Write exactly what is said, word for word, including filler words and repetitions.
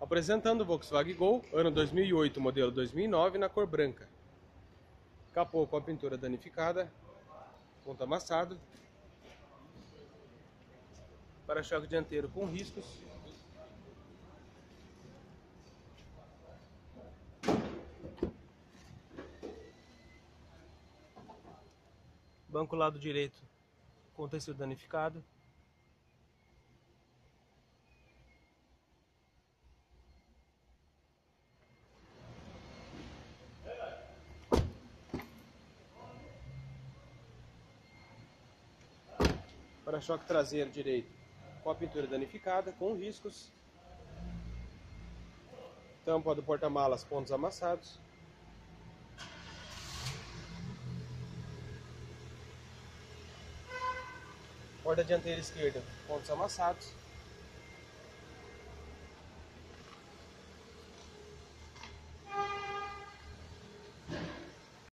Apresentando o Volkswagen Gol, ano dois mil e oito, modelo dois mil e nove, na cor branca. Capô com a pintura danificada, ponto amassado. Para-choque dianteiro com riscos. Banco lado direito com tecido danificado. Para-choque traseiro direito com a pintura danificada, com riscos. Tampa do porta-malas, pontos amassados. Porta dianteira esquerda, pontos amassados.